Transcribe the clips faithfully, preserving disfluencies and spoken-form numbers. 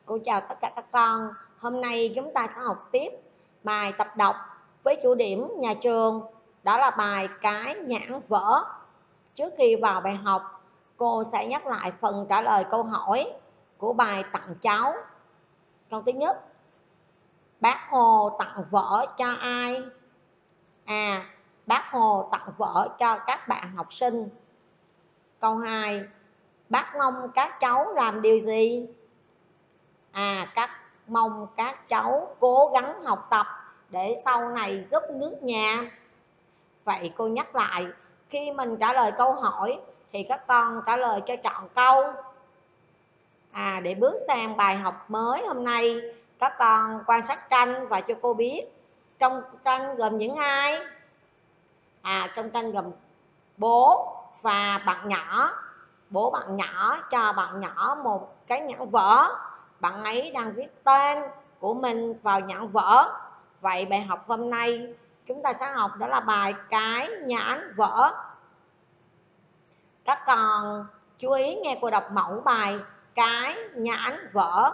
Cô chào tất cả các con. Hôm nay chúng ta sẽ học tiếp bài tập đọc với chủ điểm nhà trường, đó là bài cái nhãn vở. Trước khi vào bài học, cô sẽ nhắc lại phần trả lời câu hỏi của bài tặng cháu. Câu thứ nhất: Bác Hồ tặng vở cho ai? À, Bác Hồ tặng vở cho các bạn học sinh. Câu hai: Bác mong các cháu làm điều gì? À, các mong các cháu cố gắng học tập để sau này giúp nước nhà. Vậy cô nhắc lại, khi mình trả lời câu hỏi thì các con trả lời cho trọn câu. À, để bước sang bài học mới hôm nay, các con quan sát tranh và cho cô biết trong tranh gồm những ai? À, trong tranh gồm bố và bạn nhỏ. Bố bạn nhỏ cho bạn nhỏ một cái nhãn vở. Bạn ấy đang viết tên của mình vào nhãn vở. Vậy bài học hôm nay chúng ta sẽ học đó là bài cái nhãn vở. Các con chú ý nghe cô đọc mẫu bài cái nhãn vở.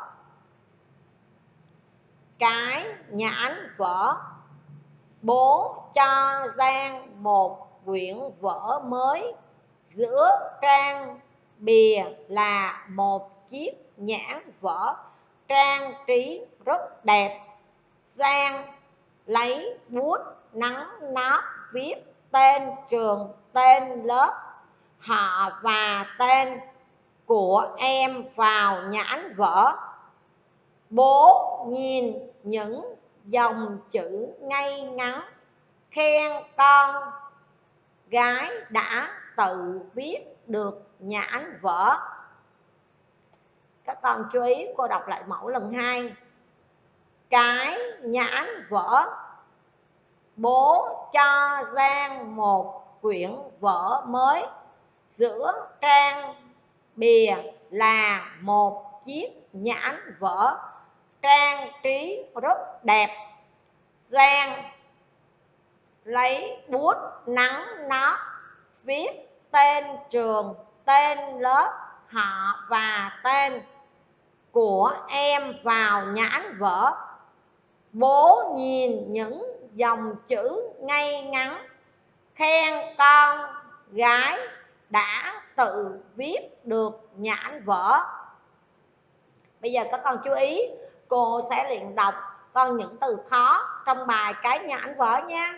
Cái nhãn vở. Bố cho Giang một quyển vở mới, giữa trang bìa là một chiếc nhãn vở trang trí rất đẹp. Giang lấy bút nắn nót viết tên trường, tên lớp, họ và tên của em vào nhãn vở. Bố nhìn những dòng chữ ngay ngắn khen con gái đã tự viết được nhãn vở. Các con chú ý cô đọc lại mẫu lần hai. Cái nhãn vở. Bố cho Giang một quyển vở mới, giữa trang bìa là một chiếc nhãn vở trang trí rất đẹp. Giang lấy bút nắn nót viết tên trường, tên lớp, họ và tên của em vào nhãn vở. Bố nhìn những dòng chữ ngay ngắn khen con gái đã tự viết được nhãn vở. Bây giờ các con chú ý, cô sẽ luyện đọc con những từ khó trong bài cái nhãn vở nha.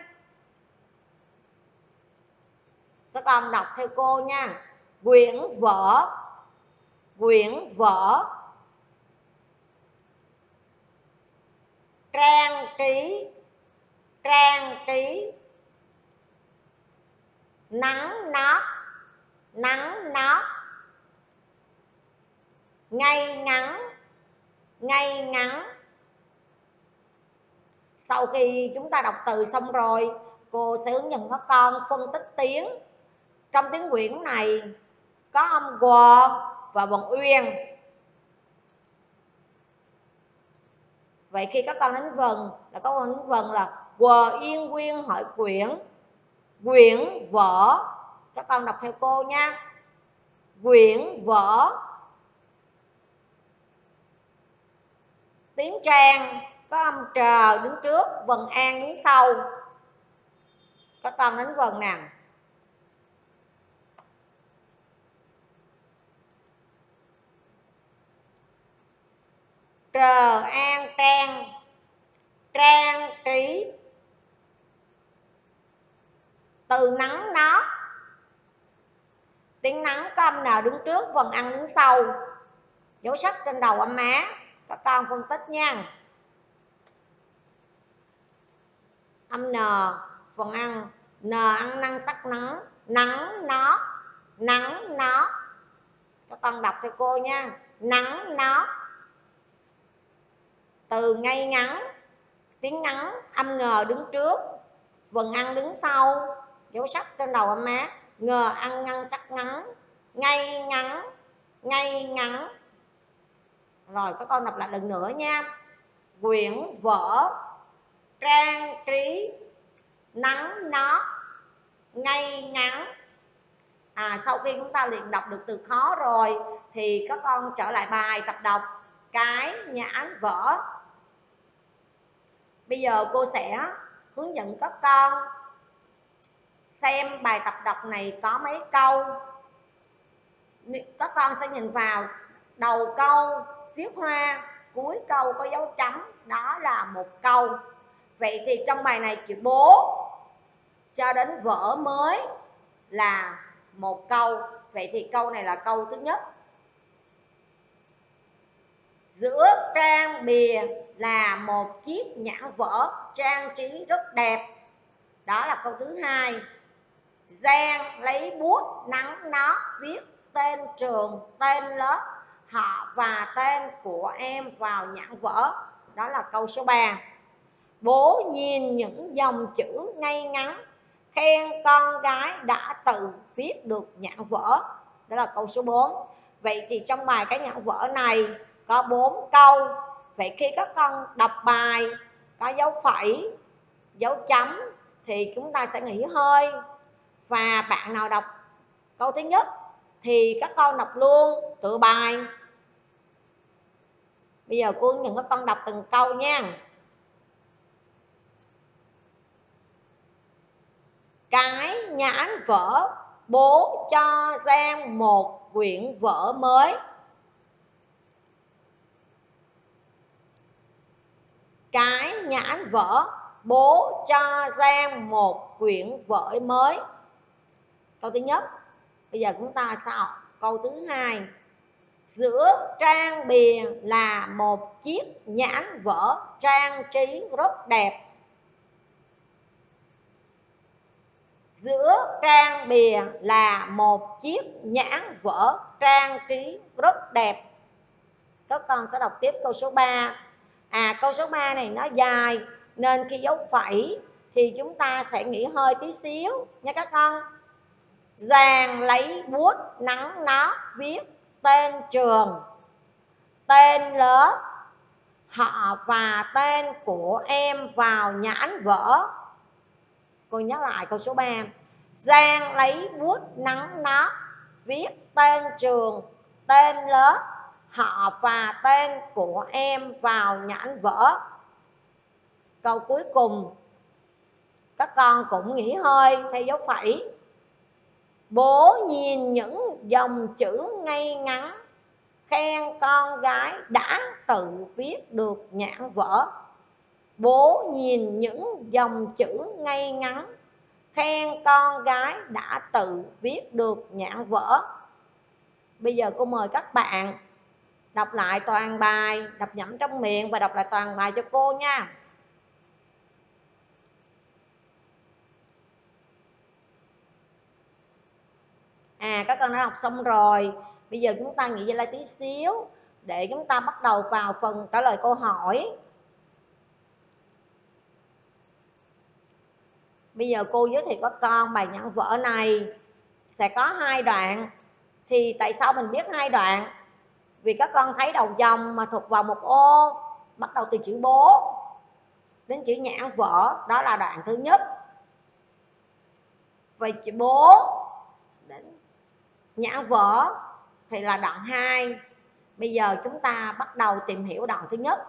Các con đọc theo cô nha. Quyển vở. Quyển vở. Trang trí. Trang trí. Nắn nót. Nắn nót. Ngay ngắn. Ngay ngắn. Sau khi chúng ta đọc từ xong rồi, cô sẽ hướng dẫn các con phân tích tiếng. Trong tiếng quyển này có âm quờ và vần uyên. Vậy khi các con đánh vần là có con đánh vần là quờ yên quyên hỏi quyển. Quyển vở. Các con đọc theo cô nha. Quyển vở. Tiếng trang có âm trờ đứng trước, vần an đứng sau. Các con đánh vần nào. Trờ an trang. Trang trí. Từ nắn nót. Tiếng nắn có âm nào đứng trước, vần ăn đứng sau. Dấu sắc trên đầu âm má. Các con phân tích nha. Âm n, phần ăn. N ăn năng sắc nắng. Nắng nó. Nắng nó. Các con đọc cho cô nha. Nắng nó. Từ ngay ngắn. Tiếng ngắn âm ngờ đứng trước, vần ăn đứng sau. Dấu sắc trên đầu âm má. Ngờ ăn ngăn sắc ngắn. Ngay ngắn. Ngay ngắn. Rồi các con đọc lại lần nữa nha. Quyển vở. Trang trí. Nắng nót. Ngay ngắn. À, sau khi chúng ta luyện đọc được từ khó rồi thì các con trở lại bài tập đọc cái nhãn vở. Bây giờ cô sẽ hướng dẫn các con xem bài tập đọc này có mấy câu. Các con sẽ nhìn vào đầu câu viết hoa, cuối câu có dấu chấm, đó là một câu. Vậy thì trong bài này chữ bố cho đến vở mới là một câu. Vậy thì câu này là câu thứ nhất. Giữa trang bìa là một chiếc nhãn vở trang trí rất đẹp, đó là câu thứ hai. Giang lấy bút nắn nót viết tên trường, tên lớp, họ và tên của em vào nhãn vở, đó là câu số ba. Bố nhìn những dòng chữ ngay ngắn khen con gái đã tự viết được nhãn vở, đó là câu số bốn. Vậy thì trong bài cái nhãn vở này có bốn câu. Vậy khi các con đọc bài có dấu phẩy, dấu chấm thì chúng ta sẽ nghỉ hơi. Và bạn nào đọc câu thứ nhất thì các con đọc luôn tự bài. Bây giờ cô hướng dẫn các con đọc từng câu nha. Cái nhãn vở bố cho Giang một quyển vở mới. Cái nhãn vở bố cho Giang một quyển vở mới. Câu thứ nhất. Bây giờ chúng ta sẽ học câu thứ hai. Giữa trang bìa là một chiếc nhãn vở trang trí rất đẹp. Giữa trang bìa là một chiếc nhãn vở trang trí rất đẹp. Các con sẽ đọc tiếp câu số ba. À, câu số ba này nó dài nên khi dấu phẩy thì chúng ta sẽ nghỉ hơi tí xíu nha các con. Giang lấy bút nắn nót viết tên trường, tên lớp, họ và tên của em vào nhãn vở. Cô nhắc lại câu số ba. Giang lấy bút nắn nót viết tên trường, tên lớp, họ và tên của em vào nhãn vở. Câu cuối cùng các con cũng nghỉ hơi theo dấu phẩy. Bố nhìn những dòng chữ ngay ngắn khen con gái đã tự viết được nhãn vở. Bố nhìn những dòng chữ ngay ngắn khen con gái đã tự viết được nhãn vở. Bây giờ cô mời các bạn đọc lại toàn bài, đọc nhẩm trong miệng và đọc lại toàn bài cho cô nha. À, các con đã đọc xong rồi. Bây giờ chúng ta nghỉ lại tí xíu để chúng ta bắt đầu vào phần trả lời câu hỏi. Bây giờ cô giới thiệu các con bài nhãn vở này sẽ có hai đoạn. Thì tại sao mình biết hai đoạn? Vì các con thấy đầu dòng mà thuộc vào một ô bắt đầu từ chữ bố đến chữ nhãn vở, đó là đoạn thứ nhất. Về chữ bố đến nhãn vở thì là đoạn hai. Bây giờ chúng ta bắt đầu tìm hiểu đoạn thứ nhất.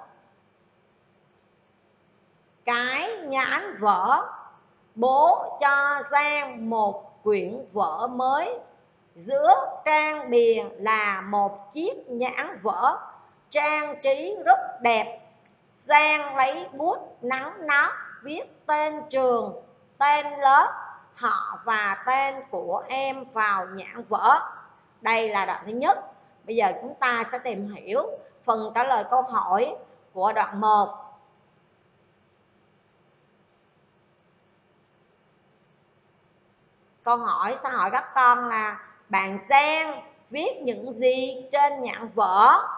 Cái nhãn vở bố cho Giang một quyển vở mới. Giữa trang bìa là một chiếc nhãn vở trang trí rất đẹp. Giang lấy bút nắn nót viết tên trường, tên lớp, họ và tên của em vào nhãn vở. Đây là đoạn thứ nhất. Bây giờ chúng ta sẽ tìm hiểu phần trả lời câu hỏi của đoạn một. Câu hỏi sẽ hỏi các con là bạn Giang viết những gì trên nhãn vở?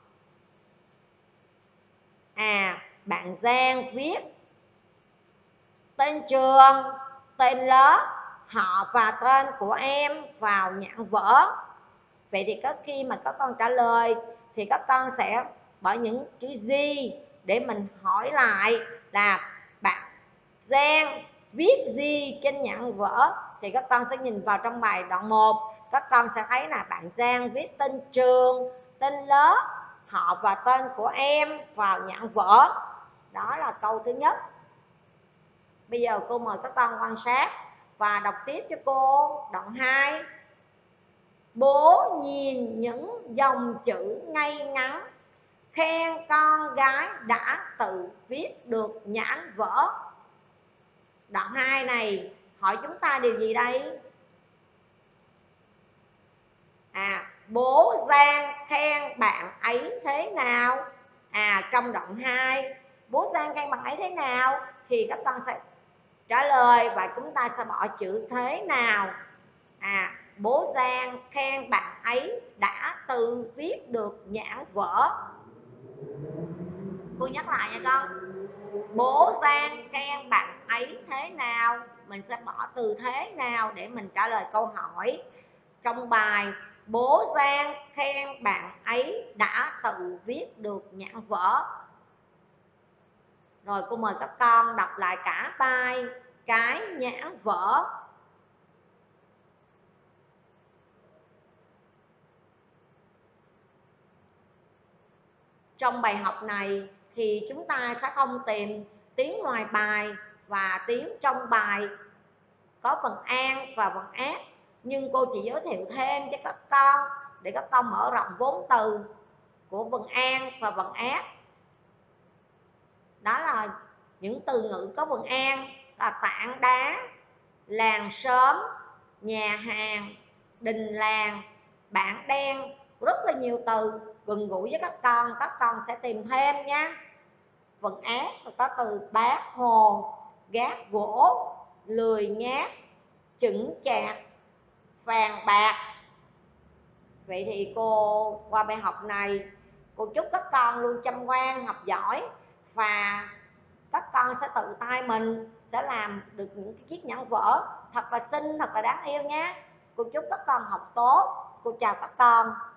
À, bạn Giang viết tên trường, tên lớp, họ và tên của em vào nhãn vở. Vậy thì các khi mà các con trả lời thì các con sẽ bỏ những chữ gì để mình hỏi lại là bạn Giang viết gì trên nhãn vở. Thì các con sẽ nhìn vào trong bài đoạn một, các con sẽ thấy là bạn Giang viết tên trường, tên lớp, họ và tên của em vào nhãn vở. Đó là câu thứ nhất. Bây giờ cô mời các con quan sát và đọc tiếp cho cô đoạn hai. Bố nhìn những dòng chữ ngay ngắn khen con gái đã tự viết được nhãn vở. Đoạn hai này hỏi chúng ta điều gì đây? À, bố Giang khen bạn ấy thế nào? À, trong đoạn hai, bố Giang khen bạn ấy thế nào? Thì các con sẽ trả lời và chúng ta sẽ bỏ chữ thế nào. À, bố Giang khen bạn ấy đã tự viết được nhãn vở. Cô nhắc lại nha con. Bố Giang khen bạn ấy thế nào? Mình sẽ bỏ từ thế nào để mình trả lời câu hỏi. Trong bài, bố Giang khen bạn ấy đã tự viết được nhãn vở. Rồi cô mời các con đọc lại cả bài cái nhãn vở. Trong bài học này thì chúng ta sẽ không tìm tiếng ngoài bài và tiếng trong bài có phần an và phần ác, nhưng cô chỉ giới thiệu thêm cho các con để các con mở rộng vốn từ của vần an và vần ác. Đó là những từ ngữ có vần an là tảng đá, làng xóm, nhà hàng, đình làng, bảng đen, rất là nhiều từ gần gũi với các con, các con sẽ tìm thêm nha. Vần ác có từ bát hồ, gác gỗ, lười nhác, chững chạc, phàn bạc. Vậy thì cô qua bài học này, cô chúc các con luôn chăm ngoan, học giỏi và các con sẽ tự tay mình sẽ làm được những cái chiếc nhẫn vở thật là xinh, thật là đáng yêu nhé. Cô chúc các con học tốt. Cô chào các con.